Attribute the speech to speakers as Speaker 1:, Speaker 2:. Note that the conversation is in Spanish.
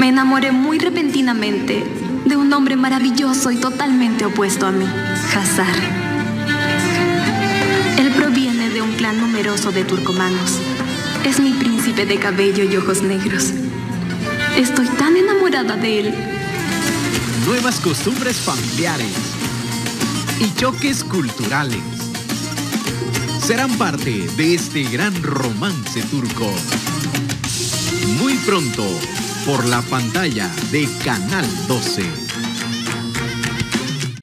Speaker 1: Me enamoré muy repentinamente de un hombre maravilloso y totalmente opuesto a mí, Hazar. Él proviene de un clan numeroso de turcomanos. Es mi príncipe de cabello y ojos negros. Estoy tan enamorada de él.
Speaker 2: Nuevas costumbres familiares y choques culturales serán parte de este gran romance turco. Muy pronto, por la pantalla de Canal 12.